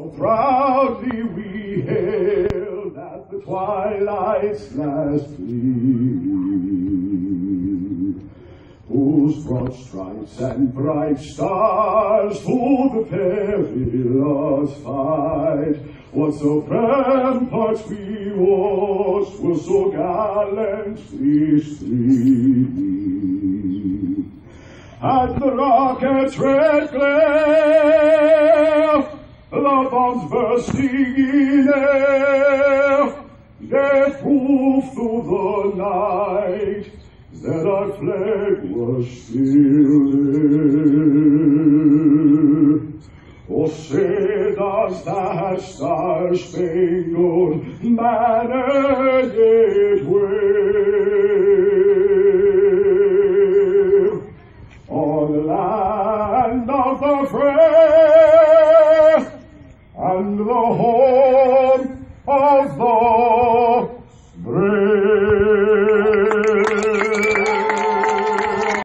Proudly we hailed at the twilight's last gleam, whose broad stripes and bright stars through the perilous fight, what so ramparts we watched were so gallantly streaming. At the rocket's red glare, the bombs bursting in air, death proof through the night that our flag was still there. Oh, say does that star-spangled banner yet wave on the land of the free and the whole